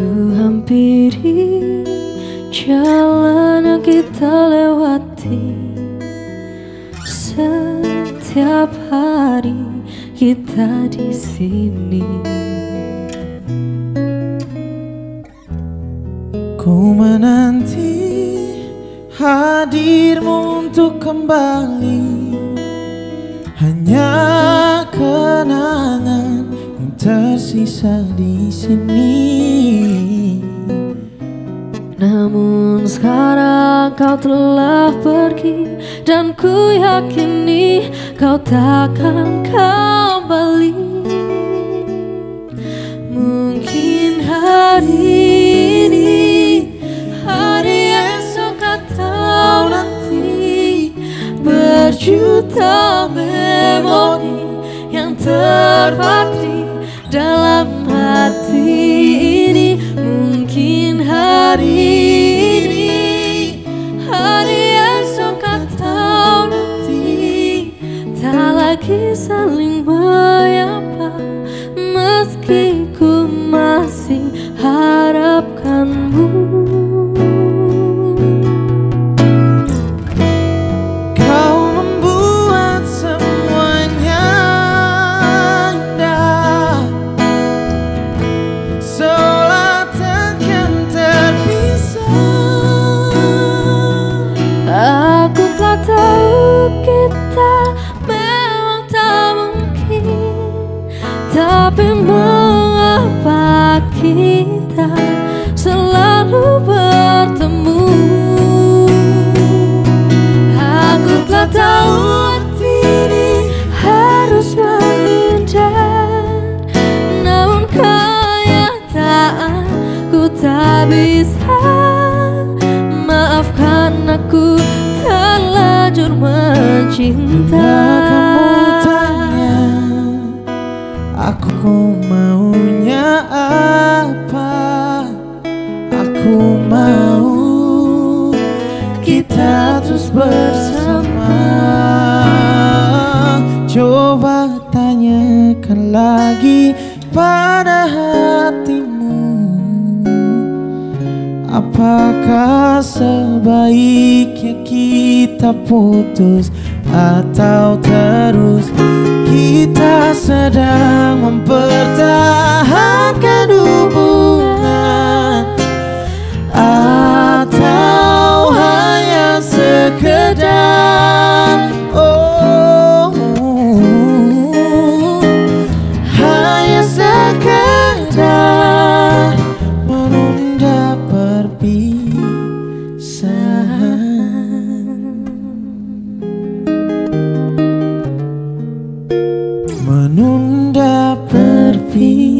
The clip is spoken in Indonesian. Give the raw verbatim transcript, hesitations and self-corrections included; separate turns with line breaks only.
Ku hampiri jalan yang kita lewati. Setiap hari kita di sini.
Ku menanti hadirmu untuk kembali. Hanya kenangan yang tersisa di sini.
Namun sekarang kau telah pergi, dan ku yakini kau takkan kembali. Mungkin hari ini, hari esok atau nanti, berjuta memori yang terpatri dalam hati ini. Mungkin hari ini, hari esok atau nanti, tak lagi saling menyapa, meski ku masih harapkanmu. Aku telah tahu kita memang tak mungkin, tapi mengapa kita selalu bertemu? Aku telah tahu hati ini harus menghindar, namun kenyataan ku tak bisa. Maafkan aku terlanjur mencinta.
Kamu tanya aku maunya apa, aku mau kita terus bersama. Coba tanyakan lagi pada hatimu, apakah sebaiknya kita putus atau terus kita sedang mempertahankan hubungan, atau hanya sekedar oh, hanya sekedar menunda perpisahan, menunda perpisahan.